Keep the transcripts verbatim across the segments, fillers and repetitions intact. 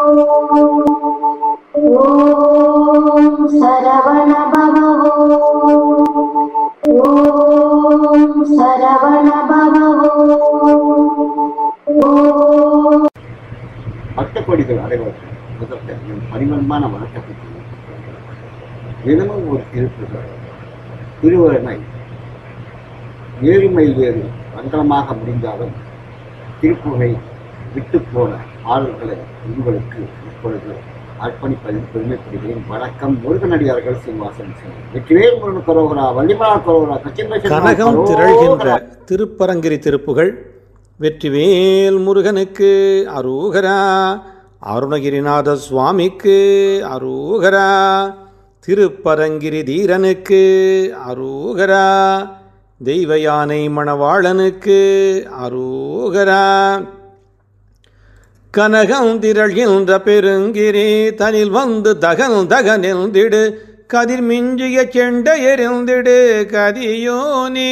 ஓம் சரவண பவ ஓம் சரவண பவ பட்டப்படிகள் அடைவதற்கு முதற்க பரிமளமான வணக்கத்தை தினமும் ஒரு திருப்புகள் திருவருணை ஏழுமை வேறு மங்களமாக முடிந்தாலும் திருப்புகை விட்டு போன பாடல்களை உங்களுக்கு இப்பொழுது அர்ப்பணிப்பதில் பெருமைப்படுகிறேன். வணக்கம். முருகனடியார்கள் சீனிவாசன் வெற்றிவேல் முருகன் கரோகரா வள்ளிமலர் கரோகரா கனகம் திரள்கின்ற திருப்பரங்கிரி திருப்புகள் வெற்றிவேல் முருகனுக்கு அரோகரா, அருணகிரிநாத சுவாமிக்கு அரோகரா, திருப்பரங்கிரி தீரனுக்கு அரோகரா, தெய்வ யானை மணவாளனுக்கு அரோகரா. கனகம் திரள்கின்ற பெருங்கிரி தனில் வந்து தகன் தகனெந்திடு கதிர் மிஞ்சிய செண்ட எரிந்திடு கதியோனே.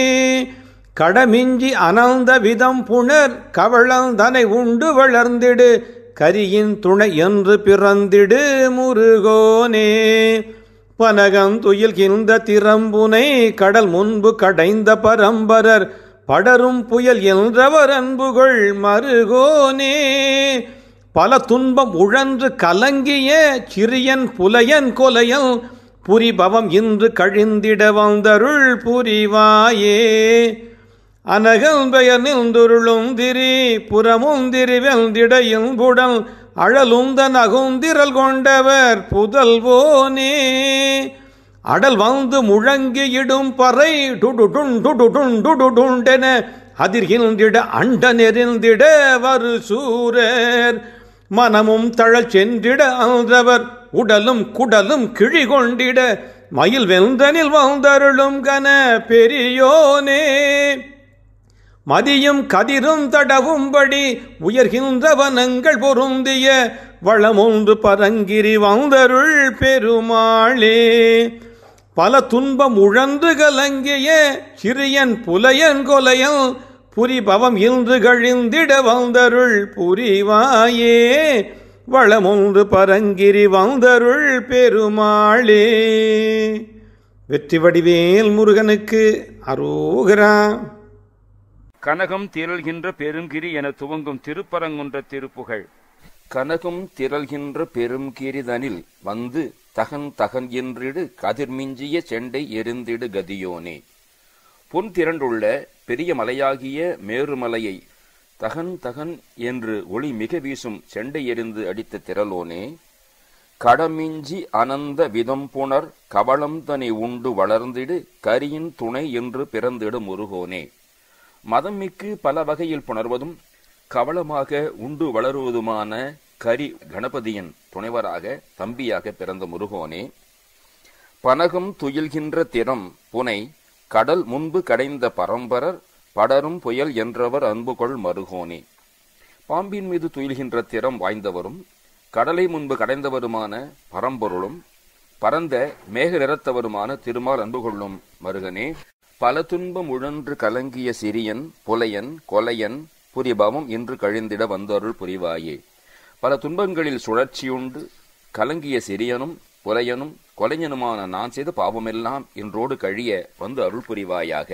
கடமிஞ்சி அனந்த விதம் புணர் கவளந்தனை உண்டு வளர்ந்திடு கரியின் துணை என்று பிறந்திடு முருகோனே. பனகம் துயில்கின்ற திறம்புனை கடல் முன்பு கடைந்த பரம்பரர் படரும் புயல் என்றவர் அன்புகள் மருகோனே. பல துன்பம் உழன்று கலங்கிய சிறியன் புலையன் கொலையல் புரிபவம் இன்று கழிந்திட வந்தருள் புரிவாயே. அனகல் பெயர் நின்றுருளும் திரி புறமுந்திரி வெந்திடையும் புடல் அழலுந்தன் அகுந்திரல் கொண்டவர் புதல்வோனே. அடல் வந்து முழங்கி இடும் பறை டுடுடுண்டுடுடுண்டுடுண்டென அதிர்கின்றிட அண்ட நெறிந்திட வரு சூரர் மனமும் தழல் சென்றிட அன்றவர் உடலும் குடலும் கிழி கொண்டிட மயில் வெந்தனில் வந்தருளும் கன பெரியோனே. மதியும் கதிரும் தடவும்படி உயர்கின்ற வனங்கள் பொருந்திய வளமொன்று பரங்கிரி வந்தருள் பெருமாளே. பல துன்பம் உழன்று கலங்கிய சிறியன் புலையன் கொலையல் புரிபவம் இன்று கழிந்திட வந்தருள் புரிவாயே. வளமொன்று பரங்கிரி வந்தருள் பெருமாளே. வெற்றி வடிவேல் முருகனுக்கு அரோகரா. கனகம் திரள்கின்ற பெருங்கிரி என துவங்கும் திருப்பரங்குன்ற திருப்புகழ். கனகம் திரள்கின்ற பெருங்கிரிதனில் வந்து தகன் தகன் என்றிடு கதிர்மிஞ்சிய செண்டை எரிந்திடு கதியோனே. பொன் திரண்டுள்ள பெரிய மலையாகிய மேருமலையை தகன் தகன் என்று ஒளி மிக வீசும் செண்டை எரிந்து அடித்த திரளோனே. கடமிஞ்சி அனந்த விதம் புணர் கவளம் தனை உண்டு வளர்ந்திடு கரியின் துணை என்று பிறந்திடு முருகோனே. மதம் மிக்கு பல வகையில் புணர்வதும் கவளமாக உண்டு வளருவதுமான கரி கணபதியின் துணைவராக தம்பியாக பிறந்த முருகோனே. பனகம் துயில்கின்ற திறம் புனை கடல் முன்பு கடைந்த பரம்பரர் படரும் புயல் என்றவர் அன்புகொள் மருகோனே. பாம்பின் மீது துயில்கின்ற திறம் வாய்ந்தவரும் கடலை முன்பு கடைந்தவருமான பரம்பொருளும் பரந்த மேக நிறத்தவருமான திருமால் அன்பு கொள்ளும் மருகனே. பல துன்பம் உழன்று கலங்கிய சிறியன் புலையன் கொலையன் புரிபவம் இன்று கழிந்திட வந்தருள் புரிவாயே. பல துன்பங்களில் சுழற்சியுண்டு கலங்கிய சிறியனும் புலையனும் கொலையனுமான நான் செய்த பாவமெல்லாம் இன்றோடு கழிய வந்து அருள் புரிவாயாக.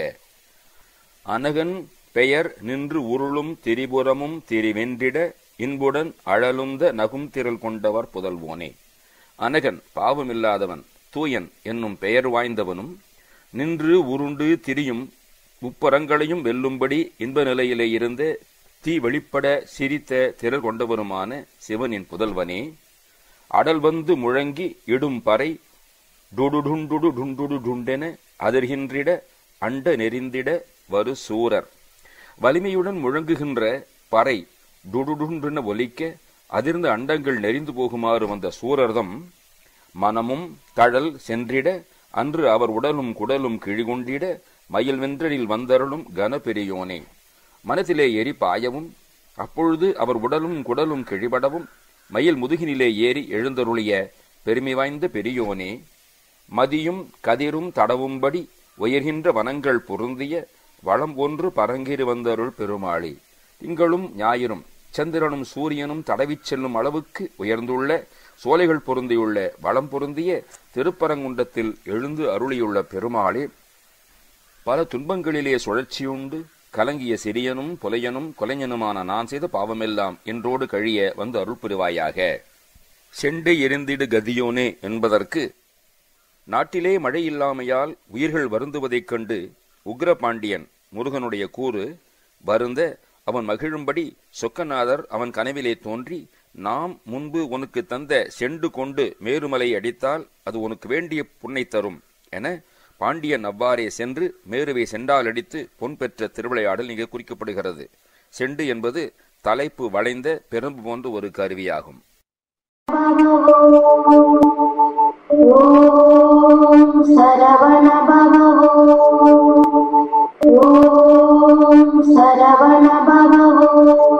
அனகன் பெயர் நின்று உருளும் திரிபுரமும் திரிவென்றிட இன்புடன் அழலுந்த நகும் திரள் கொண்டவர் புதல்வோனே. அனகன் பாவமில்லாதவன் தூயன் என்னும் பெயர் வாய்ந்தவனும் நின்று உருண்டு திரியும் முப்பரங்களையும் வெல்லும்படி இன்ப நிலையிலே இருந்து தீ வெளிப்பட சிரித்த திரள் கொண்டவருமான சிவனின் புதல்வனே. அடல் வந்து முழங்கி இடும் பறை டுடுடுண்டுடு டுண்டுடு டுண்டென அதிர்கின்றிட அண்ட நெறிந்திட வரு சூரர். வலிமையுடன் முழங்குகின்ற பறை டுடுடுன்றென ஒலிக்க அதிர்ந்த அண்டங்கள் நெறிந்து போகுமாறு வந்த சூரர்தம் மனமும் தழல் சென்றிட அன்று அவர் உடலும் குடலும் கிழிகொண்டிட மயில் வென்றனில் வந்தருளும் கன பெரியோனே. மனத்திலே எரி பாயவும் அப்பொழுது அவர் உடலும் குடலும் கிழிபடவும் மயில் முதுகினிலே ஏறி எழுந்தருளிய பெருமை வாய்ந்த பெரியோனே. மதியும் கதிரும் தடவும்படி உயர்கின்ற வனங்கள் பொருந்திய வளம் ஒன்று பரங்கிரி வந்தருள் பெருமாளே. திங்களும் ஞாயிறும் சந்திரனும் சூரியனும் தடவிச் செல்லும் அளவுக்கு உயர்ந்துள்ள சோலைகள் பொருந்தியுள்ள வளம் பொருந்திய திருப்பரங்குன்றத்தில் எழுந்து அருளியுள்ள பெருமாளே, பல துன்பங்களிலே சுழற்சியுண்டு கலங்கிய சிறியனும் புலையனும் கொலைஞனுமான நான் செய்த பாவமெல்லாம் என்றோடு கழிய வந்து அருள் புரிவாயாக. செண்டை எரிந்திடு கதியோனே என்பதற்கு, நாட்டிலே மழை இல்லாமையால் உயிர்கள் வருந்துவதைக் கண்டு உக்ரபாண்டியன் முருகனுடைய கூறு வருந்த அவன் மகிழும்படி சொக்கநாதர் அவன் கனவிலே தோன்றி, நாம் முன்பு உனக்கு தந்த செண்டு கொண்டு மேருமலை அடித்தால் அது உனக்கு வேண்டிய புண்ணை தரும் என பாண்டியன் அவ்வாறே சென்று மேருவை செண்டால் அடித்து பொன் பெற்ற திருவிளையாடல் இங்கே குறிக்கப்படுகிறது. செண்டு என்பது தலைப்பு வளைந்த பெரும்பு போன்ற ஒரு கருவியாகும். ஓம் சரவண பவ ஓம் சரவண பவ